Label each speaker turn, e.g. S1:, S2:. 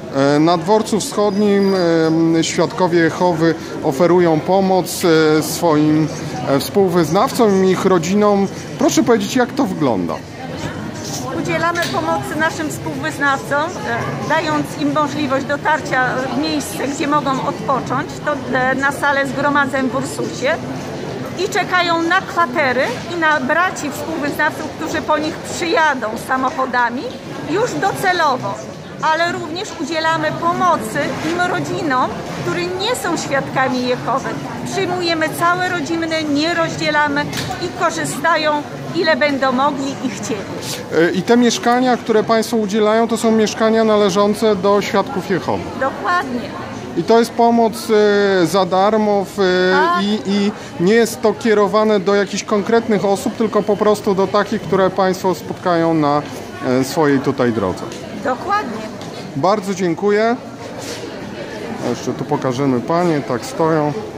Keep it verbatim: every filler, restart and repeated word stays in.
S1: Na dworcu wschodnim świadkowie Jehowy oferują pomoc swoim współwyznawcom i ich rodzinom. Proszę powiedzieć, jak to wygląda?
S2: Udzielamy pomocy naszym współwyznawcom, dając im możliwość dotarcia w miejsce, gdzie mogą odpocząć, to na salę zgromadzeń w Ursusie, i czekają na kwatery i na braci współwyznawców, którzy po nich przyjadą samochodami już docelowo. Ale również udzielamy pomocy im rodzinom, które nie są świadkami Jehowy. Przyjmujemy całe rodziny, nie rozdzielamy i korzystają, ile będą mogli i chcieli.
S1: I te mieszkania, które Państwo udzielają, to są mieszkania należące do świadków Jehowy.
S2: Dokładnie.
S1: I to jest pomoc za darmo i, i nie jest to kierowane do jakichś konkretnych osób, tylko po prostu do takich, które Państwo spotkają na swojej tutaj drodze.
S2: Dokładnie.
S1: Bardzo dziękuję. Jeszcze tu pokażemy panie, tak stoją.